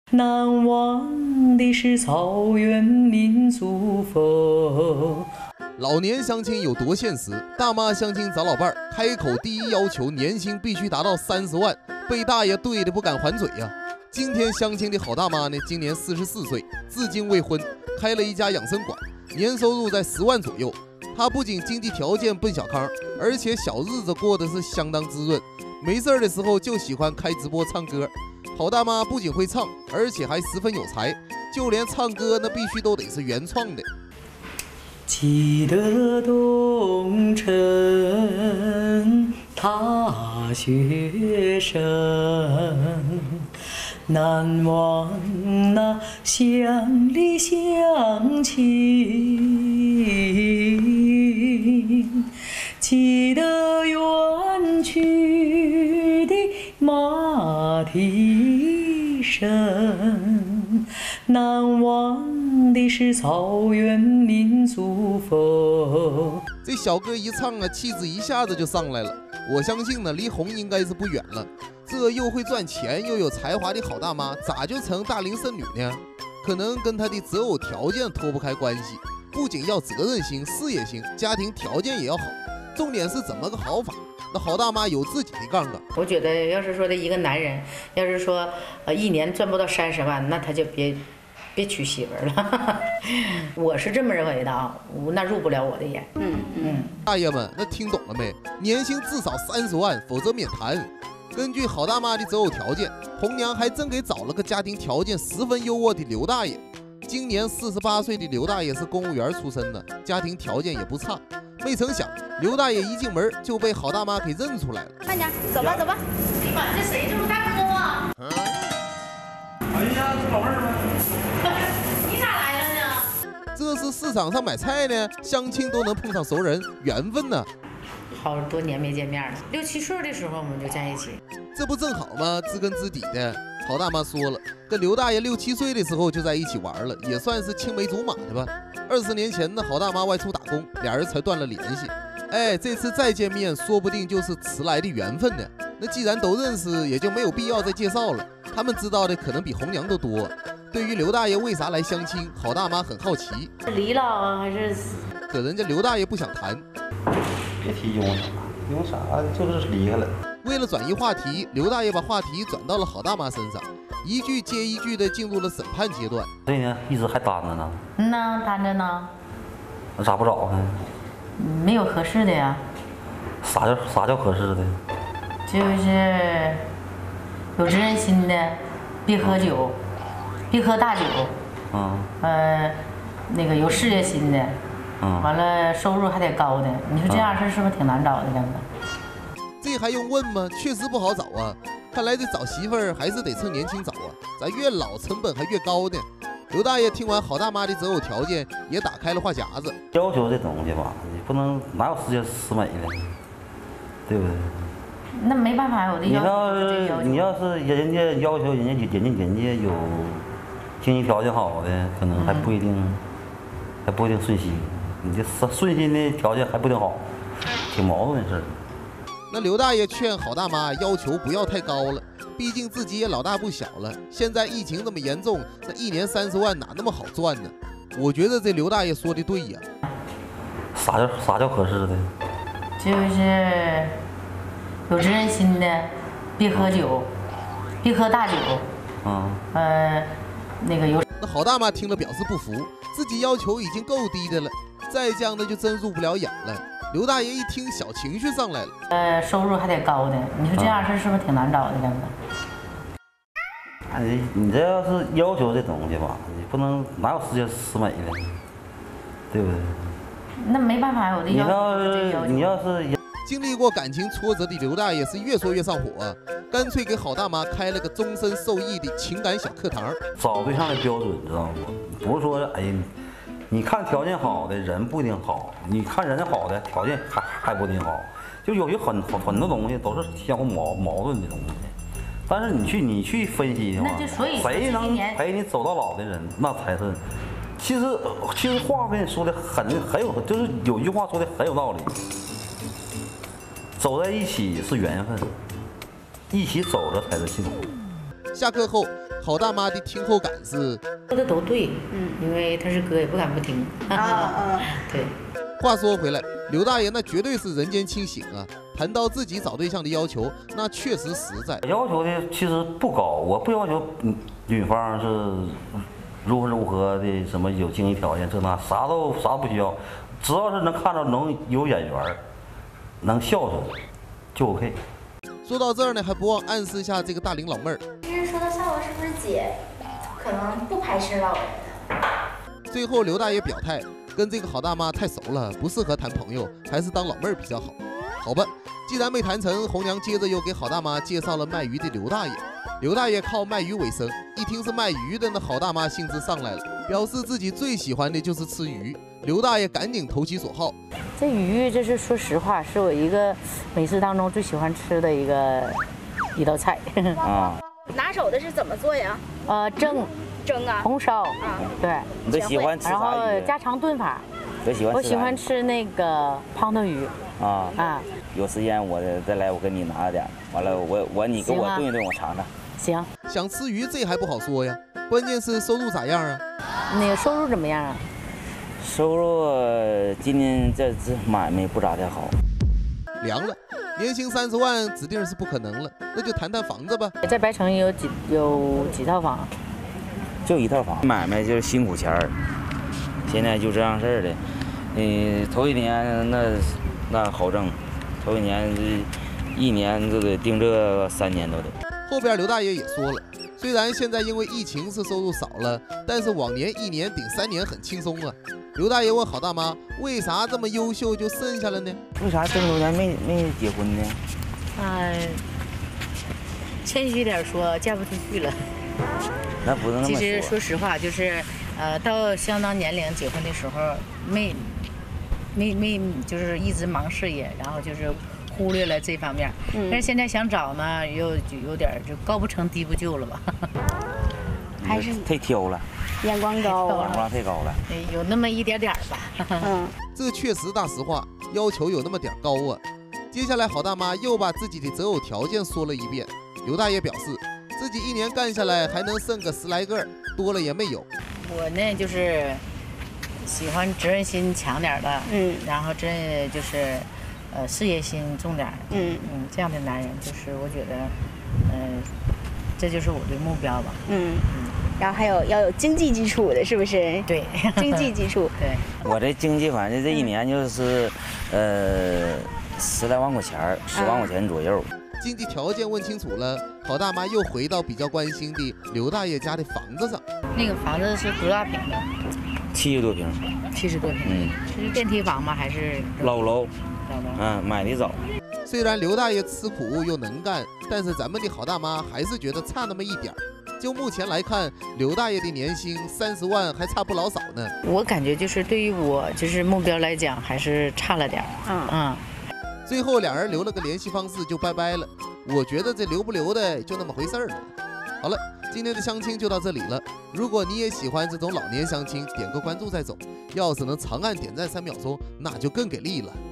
难忘的是草原民族风。 老年相亲有多现实？大妈相亲找老伴儿，开口第一要求年薪必须达到30万，被大爷怼的不敢还嘴呀。今天相亲的好大妈呢，今年44岁，至今未婚，开了一家养生馆，年收入在10万左右。她不仅经济条件奔小康，而且小日子过得是相当滋润。没事的时候就喜欢开直播唱歌。好大妈不仅会唱，而且还十分有才，就连唱歌那必须都得是原创的。 记得东城大学生，难忘那乡里乡亲，记得远去的马蹄声，难忘的是草原民族风。 这小歌一唱啊，气质一下子就上来了。我相信呢，离红应该是不远了。这又会赚钱又有才华的好大妈，咋就成大龄剩女呢？可能跟她的择偶条件脱不开关系。不仅要责任心、事业心，家庭条件也要好。重点是怎么个好法？那好大妈有自己的杠杠。 我觉得，要是说的一个男人，要是说一年赚不到30万，那他就别娶媳妇了。我是这么认为的啊，那入不了我的眼。 大爷们，那听懂了没？年薪至少30万，否则免谈。根据好大妈的择偶条件，红娘还真给找了个家庭条件十分优渥的刘大爷。今年48岁的刘大爷是公务员出身的，家庭条件也不差。没成想，刘大爷一进门就被好大妈给认出来了。 慢点，走吧走吧。哎妈，这谁？这不大哥啊？ 哎呀，这老妹儿吗？ 你咋来了呢？ 这是市场上买菜呢，相亲都能碰上熟人，缘分呢。 好多年没见面了，6、7岁的时候我们就在一起， 这不正好吗？知根知底的。好大妈说了，跟刘大爷6、7岁的时候就在一起玩了，也算是青梅竹马的吧。20年前呢，好大妈外出打工，俩人才断了联系。哎，这次再见面，说不定就是迟来的缘分呢。那既然都认识，也就没有必要再介绍了。他们知道的可能比红娘都多。对于刘大爷为啥来相亲，好大妈很好奇。 离了啊还是？ 可人家刘大爷不想谈。 别提因为啥，就是离开了。 为了转移话题，刘大爷把话题转到了好大妈身上，一句接一句的进入了审判阶段。 对呢，一直还单着呢。 那单着呢。 那咋不找呢？ 没有合适的呀。 啥叫合适的？ 就是有责任心的，别喝酒，别喝大酒。那个有事业心的。完了，收入还得高的，你说这样事是不是挺难找的？真的， 这还用问吗？确实不好找啊！看来这找媳妇儿还是得趁年轻找啊，咱越老成本还越高呢。刘大爷听完好大妈的择偶条件，也打开了话匣子。 要求这东西吧，你不能哪有世界十美的，对不对？ 那没办法，我的要求。 你要是人家要求人家有经济条件好的，可能还不一定顺心。你这顺心的条件还不挺好，挺矛盾的事儿。 那刘大爷劝好大妈要求不要太高了，毕竟自己也老大不小了。现在疫情这么严重，那一年30万哪那么好赚呢？我觉得这刘大爷说的对呀。 啥叫合适的？ 就是有责任心的，别喝酒，别喝大酒。那个有。 那好大妈听了表示不服，自己要求已经够低的了，再这样的就真入不了眼了。刘大爷一听，小情绪上来了。 收入还得高的，你说这样事是不是挺难找的？真的。 你这要是要求这东西吧，你不能哪有世界十美的，对不对？ 那没办法，我的要求。 你要是经历过感情挫折的刘大爷是越说越上火，干脆给好大妈开了个终身受益的情感小课堂。 找对象的标准知道不？不是说你看条件好的人不一定好，你看人家好的条件还不一定好，就有些很多东西都是相互矛盾的东西。但是你去分析的话，谁能陪你走到老的人，那才是。其实话跟你说的很有，就是有句话说的很有道理。走在一起是缘分，一起走着才是幸福。 下课后，郝大妈的听后感是说的都对，因为他是哥，也不敢不听。对。 话说回来，刘大爷那绝对是人间清醒啊！谈到自己找对象的要求，那确实实在。 要求的其实不高，我不要求女方是如何的，什么有经济条件这那，啥不需要，只要是能看着能有眼缘，能孝顺，就 OK。 说到这儿呢，还不忘暗示一下这个大龄老妹儿。 其实说到孝顺，是不是姐可能不排斥老人的？ 最后刘大爷表态，跟这个郝大妈太熟了，不适合谈朋友，还是当老妹儿比较好。好吧，既然没谈成，红娘接着又给郝大妈介绍了卖鱼的刘大爷。刘大爷靠卖鱼为生，一听是卖鱼的，那郝大妈兴致上来了，表示自己最喜欢的就是吃鱼。刘大爷赶紧投其所好。 这鱼，这是说实话，是我一个美食当中最喜欢吃的一道菜。 拿手的是怎么做呀？蒸啊， 红烧啊， 对。 你都喜欢吃然后啥鱼？ 家常炖法。 都喜欢吃啥鱼？ 我喜欢吃那个胖头鱼。 有时间我再来，我给你拿点。完了，你给我炖一炖，我尝尝。 行。 想吃鱼这还不好说呀，关键是收入咋样啊？ 那个收入怎么样啊？ 收入今年这买卖不咋的好。 凉了，年薪30万指定是不可能了，那就谈谈房子吧。 在白城有几套房？ 就一套房。买卖就是辛苦钱儿，现在就这样事儿的。头一年那好挣，头一年1年就得盯这3年都得。 后边刘大爷也说了，虽然现在因为疫情是收入少了，但是往年1年顶3年很轻松啊。刘大爷问郝大妈，为啥这么优秀就剩下了呢？ 为啥这么多年没结婚呢？ 谦虚点说，嫁不出去了。 那不能那么说。 其实说实话，就是到相当年龄结婚的时候，没就是一直忙事业，然后就是忽略了这方面。但是现在想找呢，又有点就高不成低不就了吧？ 还是太挑了， 眼光高眼光太高了。 有那么一点点吧。 这确实大实话，要求有那么点高啊。接下来郝大妈又把自己的择偶条件说了一遍。刘大爷表示，自己1年干下来还能剩个10来个，多了也没有。 我呢就是喜欢责任心强点的，然后这就是事业心重点，这样的男人就是我觉得，这就是我的目标吧。 然后还有要有经济基础的，是不是？ 对， 经济基础。 对， 我这经济反正这1年就是10来万块钱，10万块钱左右。 经济条件问清楚了，郝大妈又回到比较关心的刘大爷家的房子上。 那个房子是多大平的 ？70多平。 70多平。这是电梯房吗？还是老楼？买的早。 虽然刘大爷吃苦又能干，但是咱们的郝大妈还是觉得差那么一点儿。就目前来看，刘大爷的年薪30万还差不老少呢。 我感觉就是对于我就是目标来讲，还是差了点儿。 最后俩人留了个联系方式就拜拜了。我觉得这留不留的就那么回事儿了。好了，今天的相亲就到这里了。如果你也喜欢这种老年相亲，点个关注再走。要是能长按点赞3秒钟，那就更给力了。